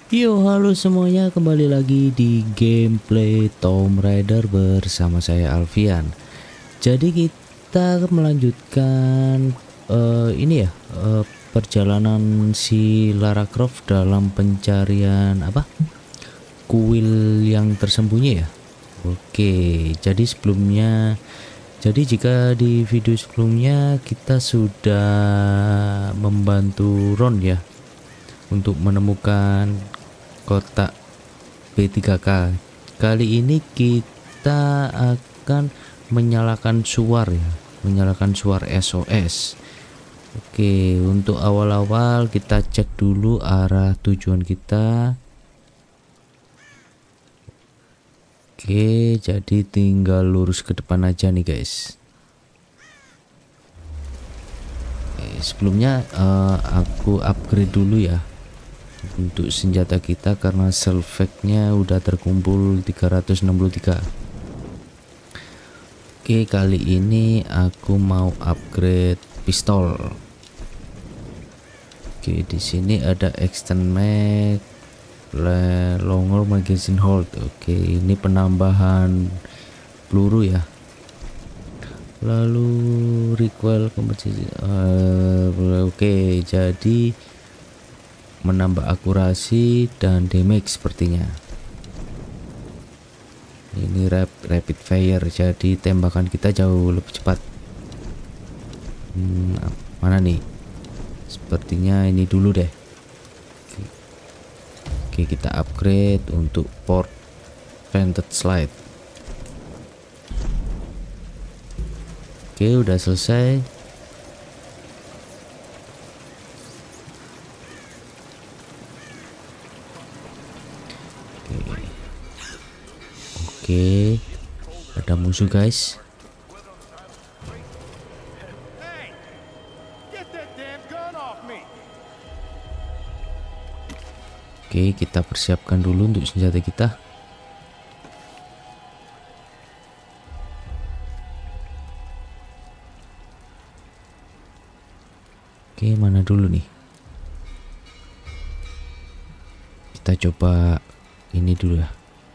Yo, halo semuanya, kembali lagi di gameplay Tomb Raider bersama saya Alfian. Jadi kita melanjutkan ini ya, perjalanan si Lara Croft dalam pencarian apa? Kuil yang tersembunyi ya. Oke, jadi jika di video sebelumnya kita sudah membantu Ron ya untuk menemukan kotak B3K. Kali ini kita akan menyalakan suar ya, menyalakan suar SOS. Oke, untuk awal-awal kita cek dulu arah tujuan kita. Oke, jadi tinggal lurus ke depan aja nih guys. Sebelumnya aku upgrade dulu ya untuk senjata kita karena selfake-nya udah terkumpul 363. Oke, kali ini aku mau upgrade pistol. Oke, di sini ada extend mag, longer magazine hold. Oke, ini penambahan peluru ya. Lalu recoil kompetisi. Oke, jadi menambah akurasi dan damage sepertinya. Ini rapid fire, jadi tembakan kita jauh lebih cepat. Mana nih? Sepertinya ini dulu deh. Oke, kita upgrade untuk port vented slide. Oke, udah selesai. Oke, ada musuh guys. Oke, kita persiapkan dulu untuk senjata kita. Oke, mana dulu nih? Kita coba ini dulu ya.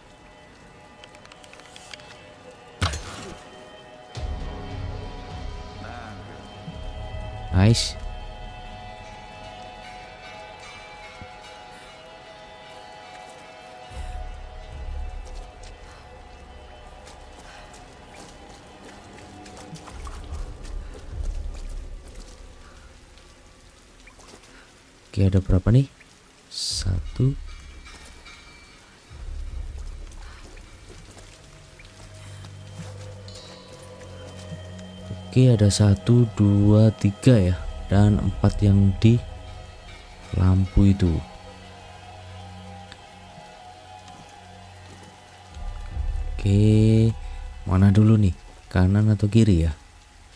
Nice. Oke, ada berapa nih? Satu. Oke, ada 1, 2, 3 ya, dan 4 yang di lampu itu. Oke, mana dulu nih? Kanan atau kiri ya?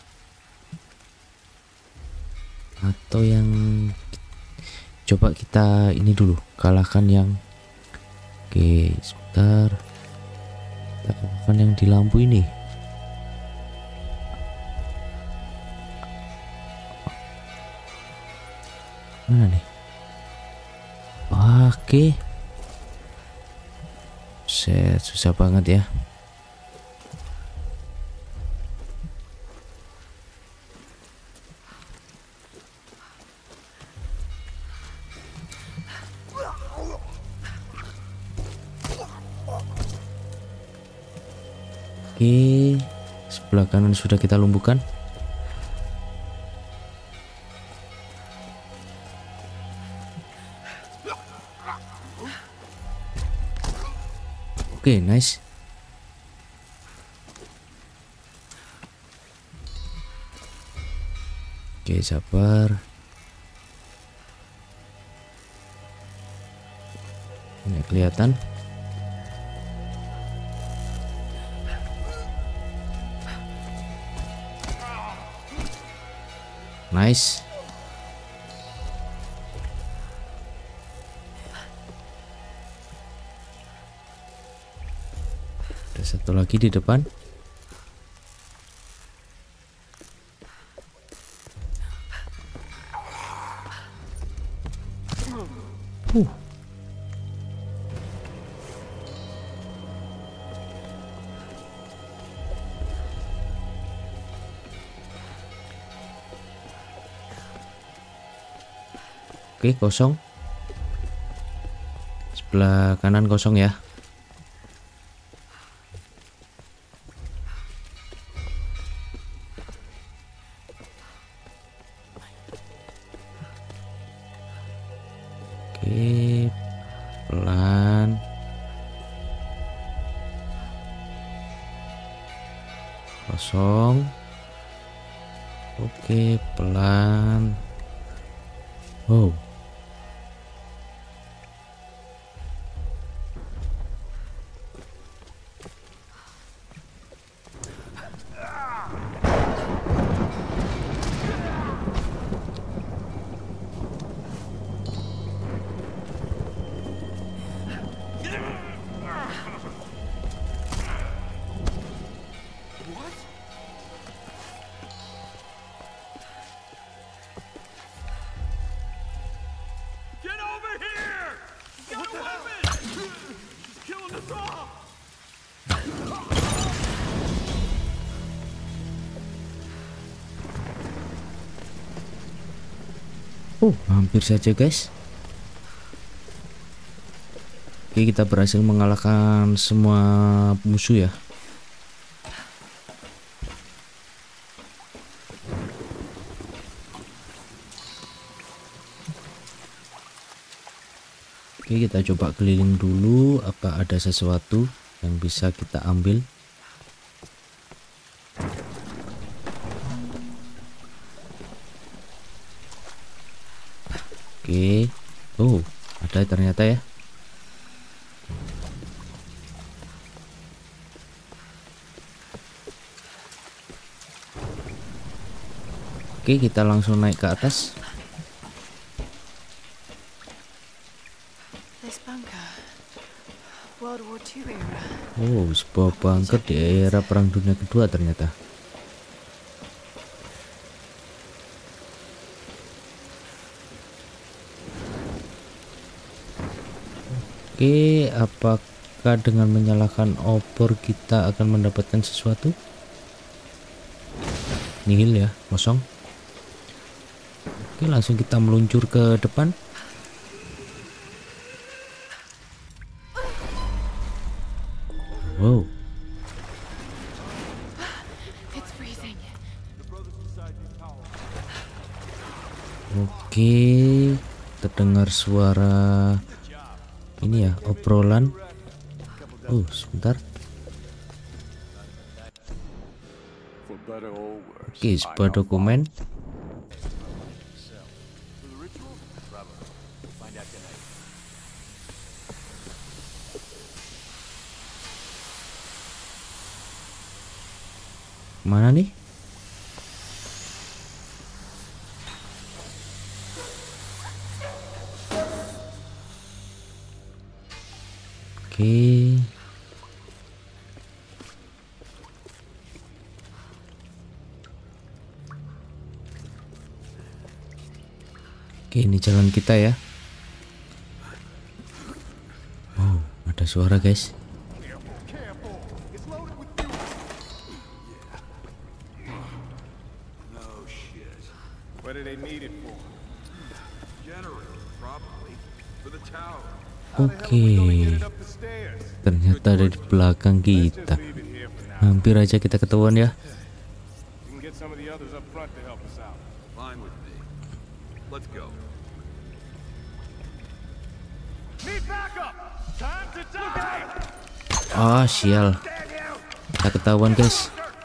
Atau yang coba kita ini dulu, kalahkan yang. Oke, sebentar. Kita kalahkan yang di lampu ini. Mana nih? Oke. Susah banget ya. Oke, sebelah kanan sudah kita lumpuhkan. Oke, nice. Oke, sabar. Ini kelihatan. Nice. Ada satu lagi di depan. Oke, kosong. Sebelah kanan kosong ya. Oke, pelan. Kosong. Oke, pelan. Oh. Hampir saja guys. Oke, kita berhasil mengalahkan semua musuh ya. Oke, kita coba keliling dulu, apa ada sesuatu yang bisa kita ambil. Oke, oh ada ternyata ya. Oke, kita langsung naik ke atas. Oh, sebuah bunker di era Perang Dunia Kedua ternyata. Oke, apakah dengan menyalakan obor kita akan mendapatkan sesuatu? Nihil ya, kosong. Oke, langsung kita meluncur ke depan. Wow. Oke, terdengar suara ini ya, obrolan. Sebentar. Oke, sebuah dokumen. Mana nih? Oke. Oke, ini jalan kita ya. Oh, ada suara guys. Oke, ternyata ada di belakang kita. Hampir aja kita ketahuan ya. Ah, sial. Kita ketahuan guys.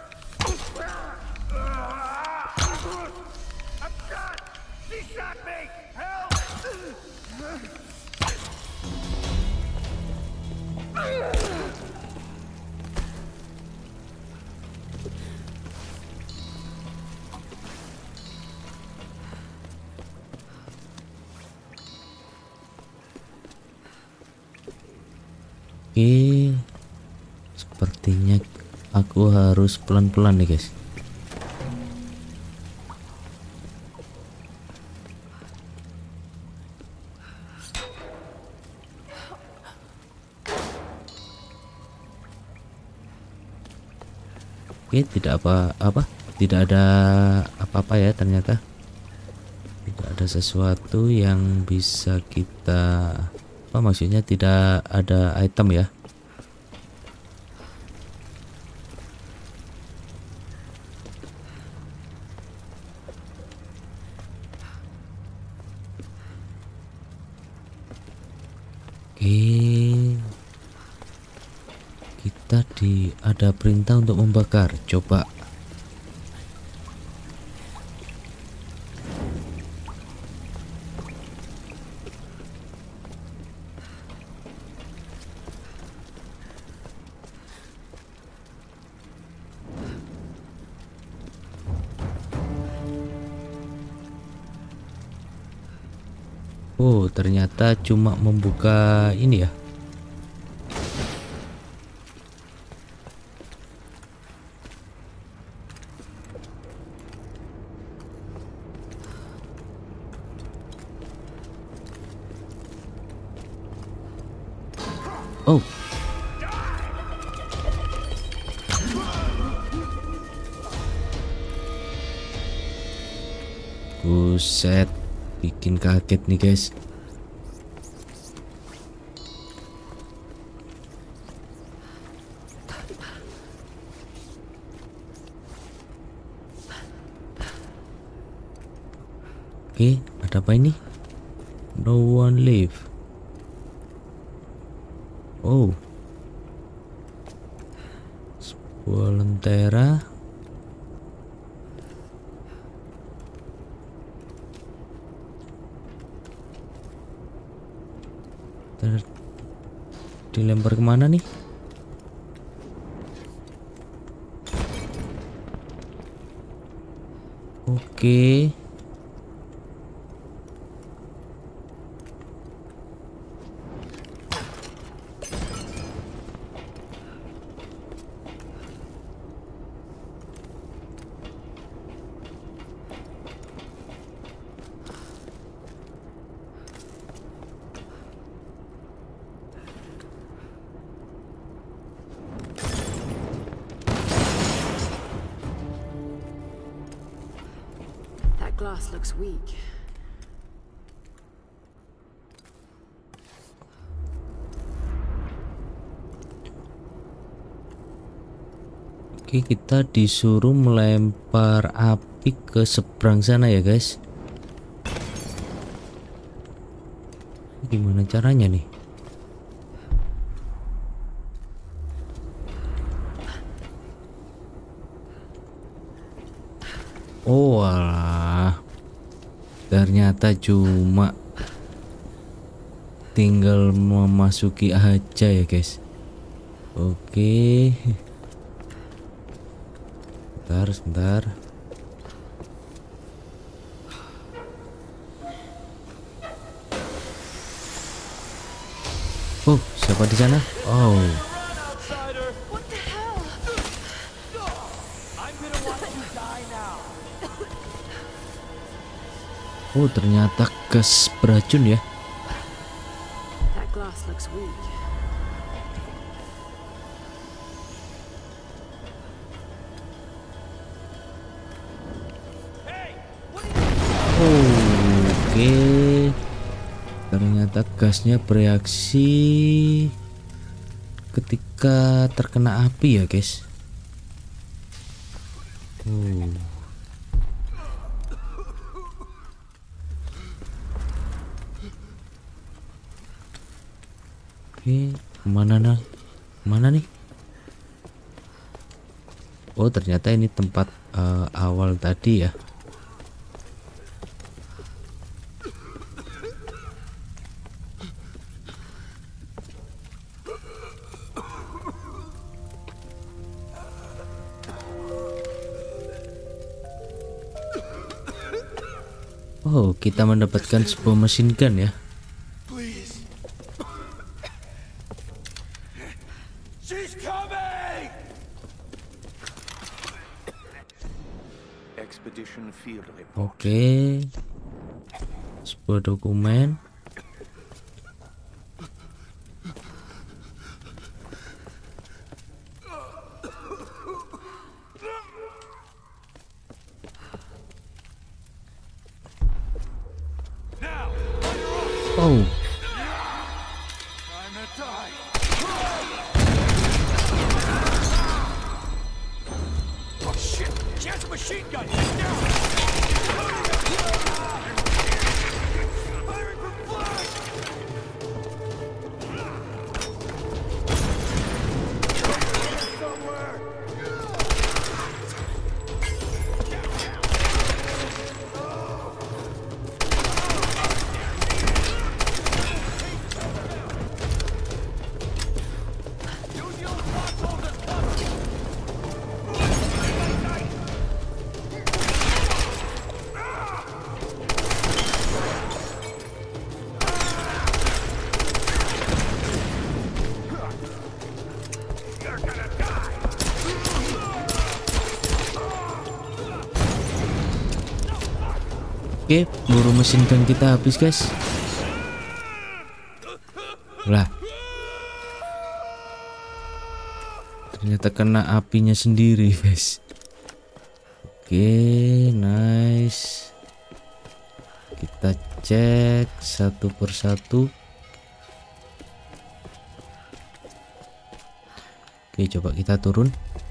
Oke, sepertinya aku harus pelan-pelan nih guys. Oke, tidak apa-apa, tidak ada apa-apa ya ternyata. Tidak ada sesuatu yang bisa kita, apa maksudnya, tidak ada item ya. Oke, kita ada perintah untuk membakar. Coba. Oh, ternyata cuma membuka ini ya. Oh. Buset, bikin kaget nih guys. Oke, ada apa ini? No one live. Oh, sebuah lentera. Dilempar kemana nih? Oke. That glass looks weak. Oke, kita disuruh melempar api ke seberang sana ya guys. Gimana caranya nih? Oh alah, ternyata cuma tinggal memasuki aja ya guys. Oke, sebentar. Oh, siapa di sana? Oh, What the hell? oh ternyata gas beracun ya. That glass looks weak. Oke, ternyata gasnya bereaksi ketika terkena api ya guys. Oke, mana nih? Oh, ternyata ini tempat awal tadi ya. Oh, kita mendapatkan sebuah mesin gun ya. Please. She's coming! Expedition field report. Oke, sebuah dokumen. Oke, peluru mesin gun kita habis guys. Lah, ternyata kena apinya sendiri guys. Oke, nice. Kita cek satu persatu. Oke, coba kita turun.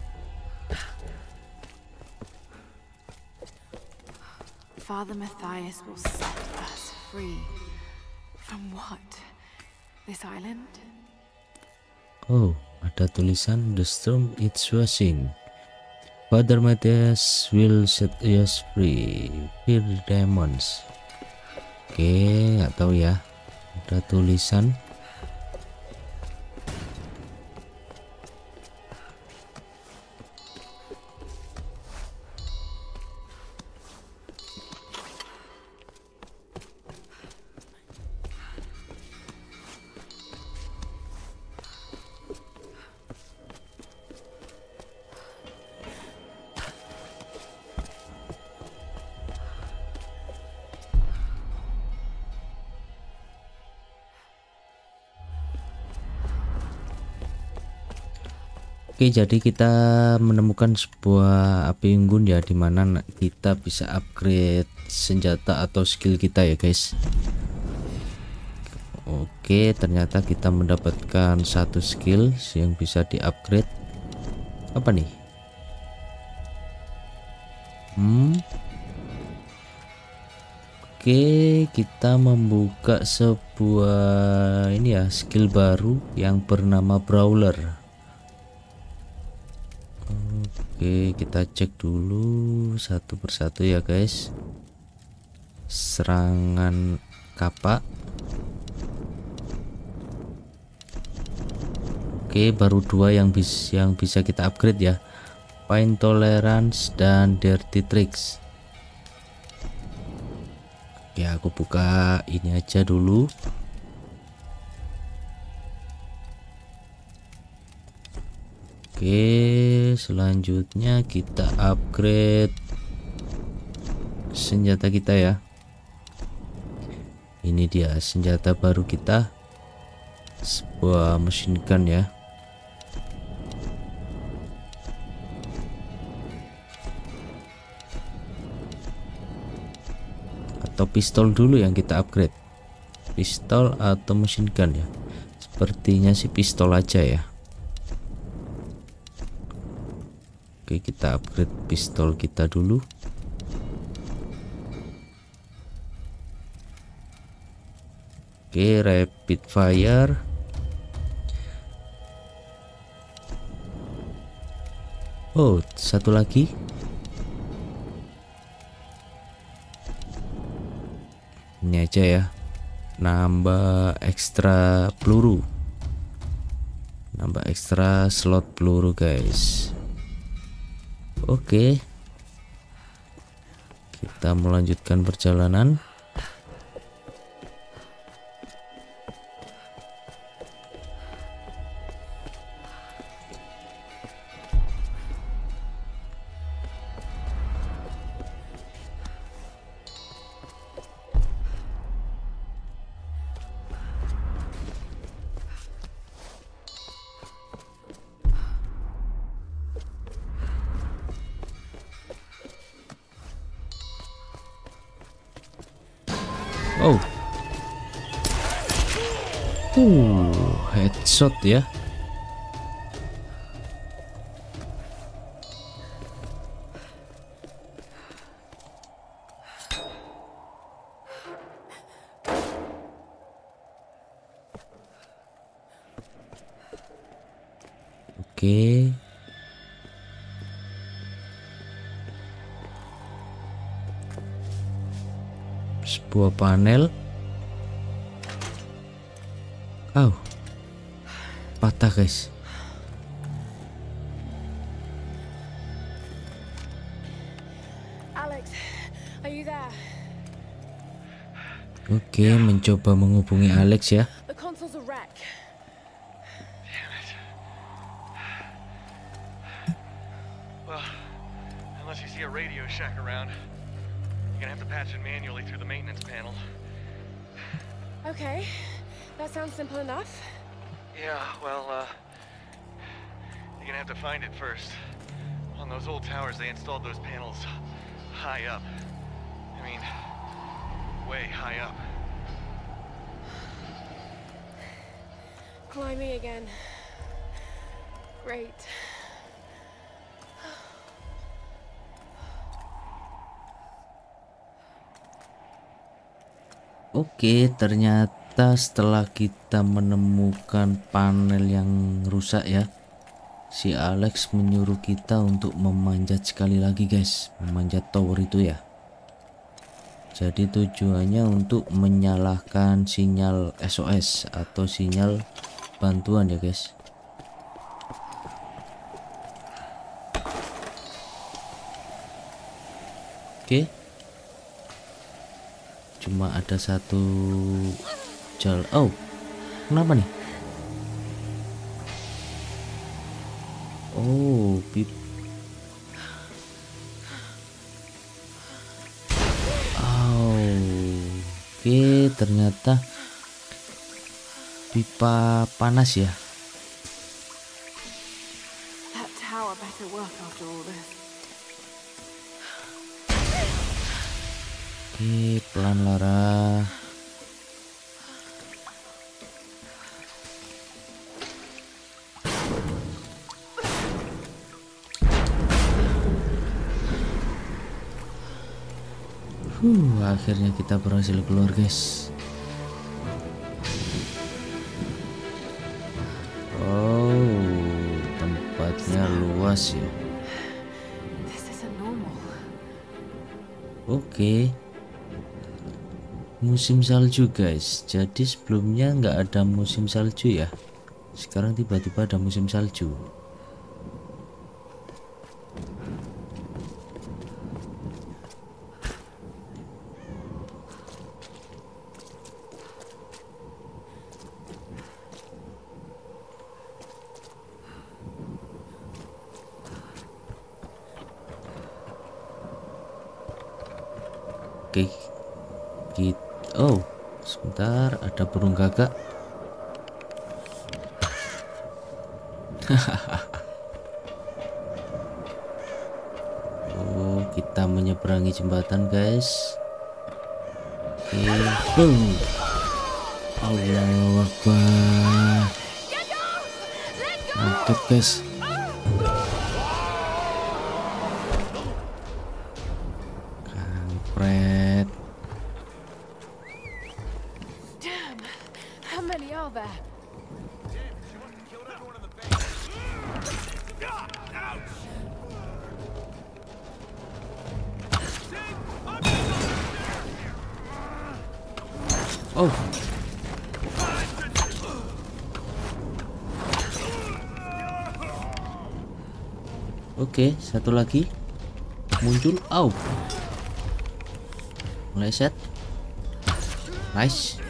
Father Matthias will set us free. From what? This island? Oh, ada tulisan The storm it's washing. Father Matthias will set us free. Fear demons. Oke, nggak tahu ya. Ada tulisan. Oke, jadi kita menemukan sebuah api unggun ya, dimana kita bisa upgrade senjata atau skill kita ya guys. Oke, ternyata kita mendapatkan satu skill yang bisa di upgrade. Apa nih? Oke, kita membuka sebuah ini ya, skill baru yang bernama Brawler. Oke, kita cek dulu satu persatu ya guys. Serangan kapak. Oke, baru dua yang bisa kita upgrade ya. Pain Tolerance dan Dirty Tricks. Oke, aku buka ini aja dulu. Oke, selanjutnya kita upgrade senjata kita ya. Ini dia senjata baru kita, sebuah machine gun ya. Atau pistol dulu yang kita upgrade. Pistol atau machine gun ya. Sepertinya sih pistol aja ya. Oke, kita upgrade pistol kita dulu. Oke, rapid fire. Oh, satu lagi. Ini aja ya. Nambah ekstra peluru. Nambah ekstra slot peluru, guys. Oke, kita melanjutkan perjalanan. Oh, headshot ya. Oke. Sebuah panel. Oh, patah guys. Alex, are you there? Oke, mencoba menghubungi Alex ya. The console's a wreck. see a Radio Shack around. You're gonna have to patch it manually through the maintenance panel. Okay, that sounds simple enough. Yeah, well, you're gonna have to find it first. On those old towers, they installed those panels high up. I mean, way high up. Climbing again. Great. Oke, ternyata setelah kita menemukan panel yang rusak ya, si Alex menyuruh kita untuk memanjat sekali lagi guys, memanjat tower itu ya. Jadi tujuannya untuk menyalakan sinyal SOS atau sinyal bantuan ya guys. Oke. Cuma ada satu jalan. Oh, kenapa nih? Oh, oke, ternyata pipa panas ya. That tower better work after all this. Oke, pelan Lara. Akhirnya kita berhasil keluar guys. Oh, tempatnya luas ya. This isn't normal. Oke. Musim salju guys. Jadi sebelumnya nggak ada musim salju ya. Sekarang tiba-tiba ada musim salju. Oke, oh sebentar, ada burung gagak. Oh, kita menyeberangi jembatan guys. Oke, boom. Allahu Akbar. Mantap guys. Kampret. Damn! How many are there? Oh. Oke, satu lagi muncul. Au. Meleset. Nice.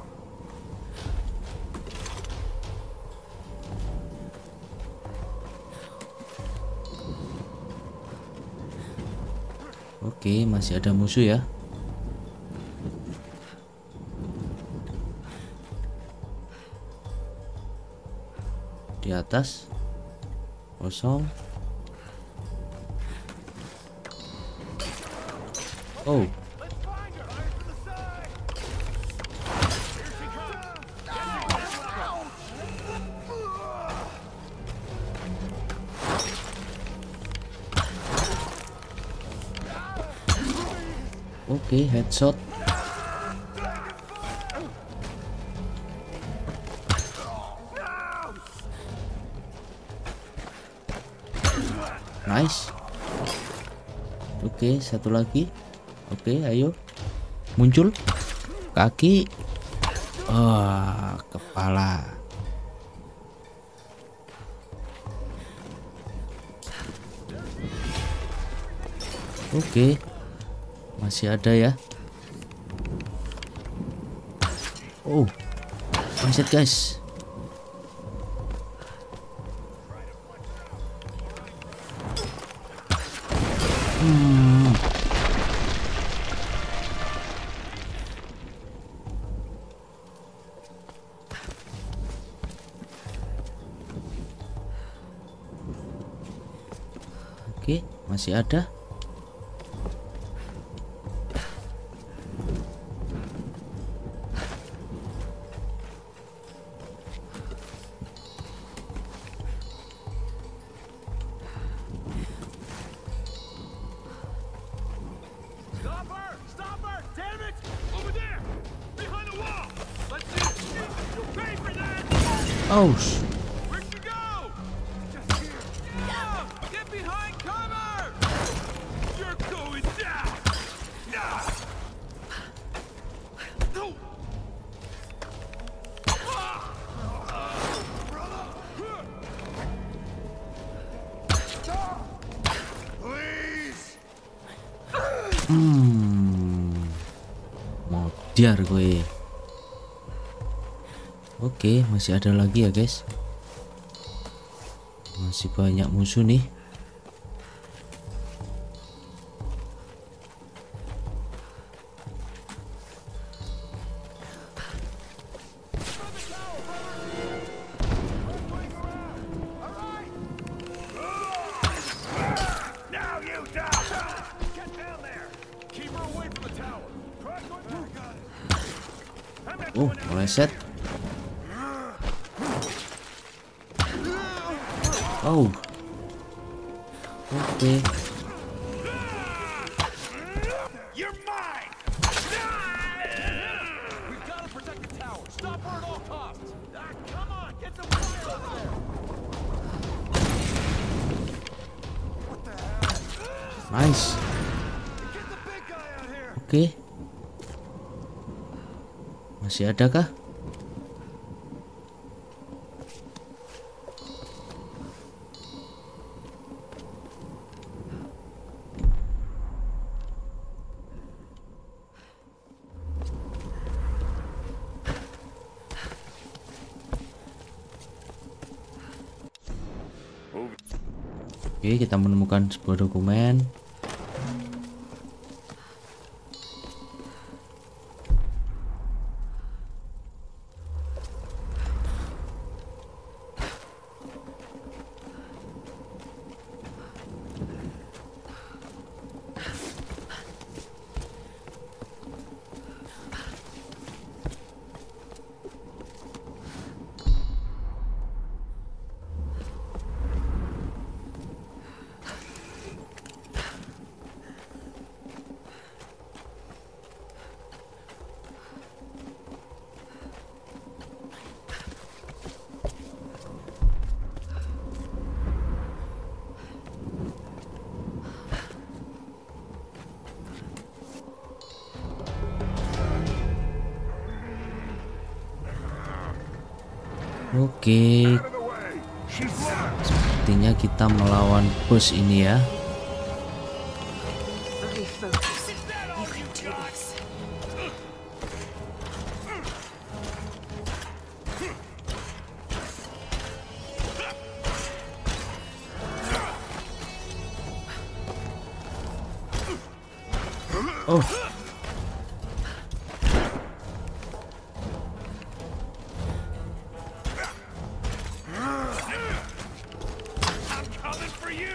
Oke, masih ada musuh ya. Di atas kosong. Oh, oke, headshot. Nice. Oke, satu lagi. Oke, ayo. Muncul kaki. Kepala. Oke. Masih ada ya. Oh. Manjat guys. Oke, masih ada. Stop her! Damn it! Over there! Behind the wall! Let's see it! You'll pay for that! Oh, Where'd you go? Just here. Yeah! Get behind cover! You're going down! Yeah! No! Please! modiar gue. Oke, masih ada lagi ya guys. Masih banyak musuh nih. Now you die! Get down there! Keep her away from the tower! Try going back. I'm not Oh, going out. meleset. Oh. Oke. You're mine! We've got to protect the tower. Stop her at all costs. Come on, get some fire over there. What the hell? Nice. Get the big guy out here. Oke. Masih ada kah? Oke, kita menemukan sebuah dokumen. Oke, sepertinya kita melawan bos ini ya. Very focused. You can do this. Oh, I'm coming for you.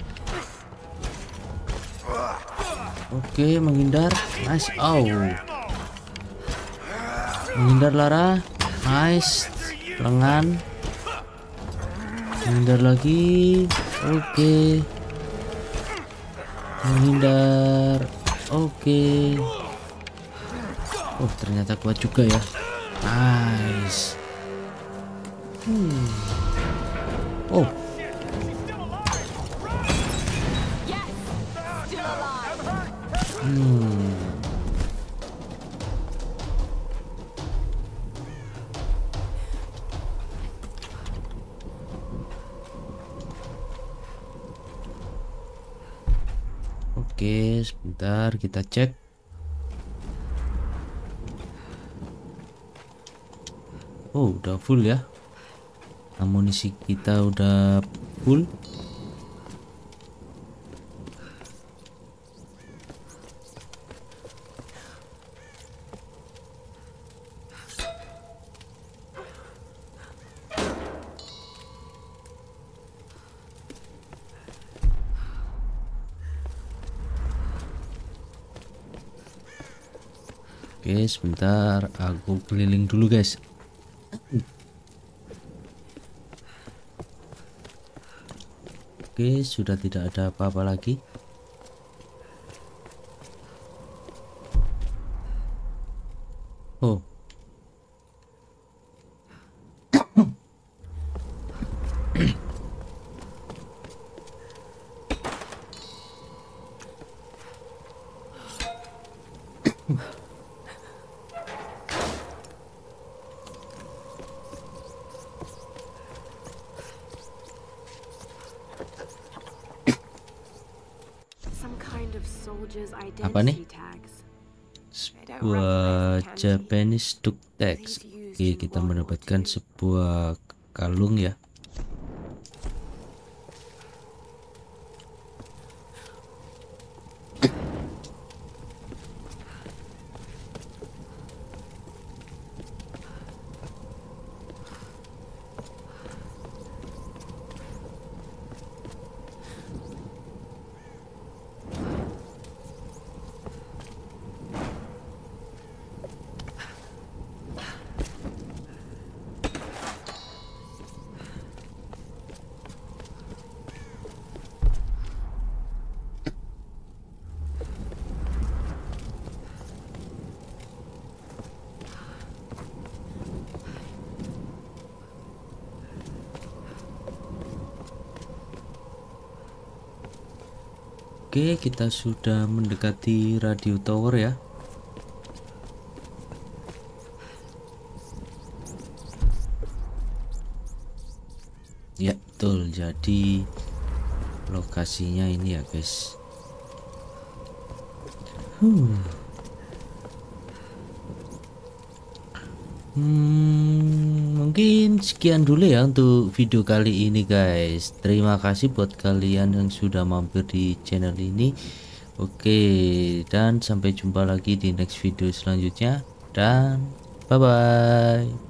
oke, menghindar. Nice. Oh, Ammo. menghindar Lara. Nice. Lengan. Menghindar lagi. Oke. Menghindar. Oke. Oh, ternyata kuat juga ya. Nice. Oh, Yes! Still alive! oke, sebentar kita cek. Oh, udah full ya. Amunisi kita udah full. Oke, sebentar aku keliling dulu guys. Oke, sudah tidak ada apa-apa lagi. Oh. Some kind of soldier's Apa nih? identity tags. Sebuah Japanese duck tags. Oke, kita mendapatkan sebuah kalung ya. Oke, kita sudah mendekati radio tower ya. Ya, betul. Jadi lokasinya ini ya, guys. Mungkin sekian dulu ya untuk video kali ini guys. Terima kasih buat kalian yang sudah mampir di channel ini. Oke, dan sampai jumpa lagi di next video selanjutnya, dan bye bye.